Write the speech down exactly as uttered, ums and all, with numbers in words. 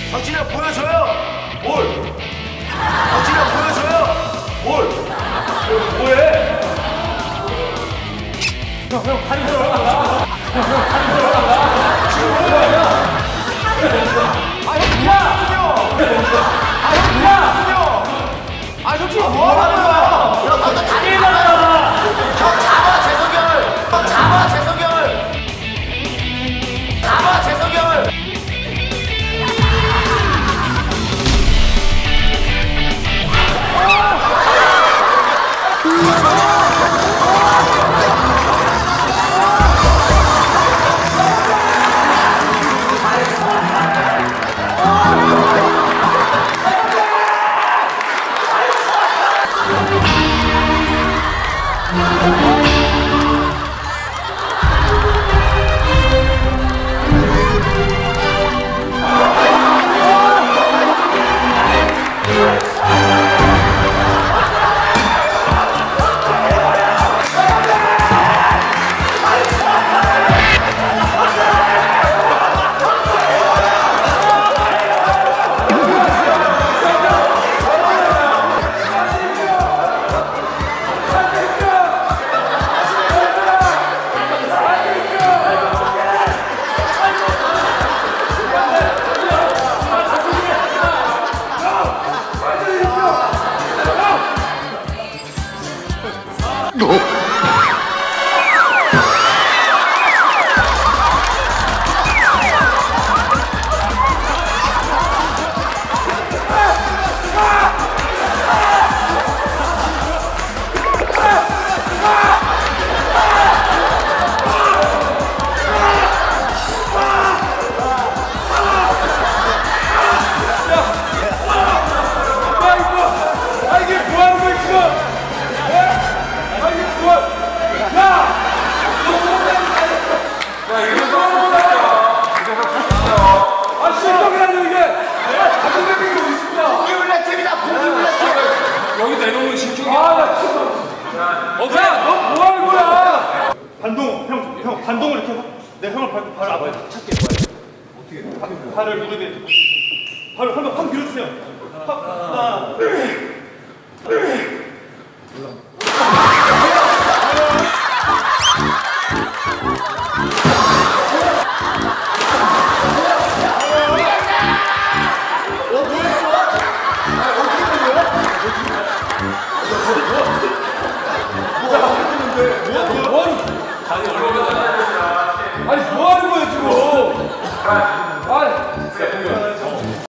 정신을 보여줘요. 뭘? 정신을 보여줘요. 뭘? 뭐해? 형, 형, 다리 들어가. 형, 형, 다리 들어가. 지금 뭐야? 아, 형, 야! 아, 형, 야! 아, 형, 지금 뭐 하는 거야? 형, 너도 다리 들어가. 형, 잡아, 재석열. 형, 잡아, 재석열. 잡아, 재석열. 여기 내놓으면 신청이야. 아, 나 진짜. 어, 야, 너 뭐 하는 거야? 반동, 형, 형, 반동을 이렇게 내 형을 발, 발을 앞에 찾게 어떻게? 발, 발을 무릎에 발을 한번 확 밀어주세요. 하나, 하나,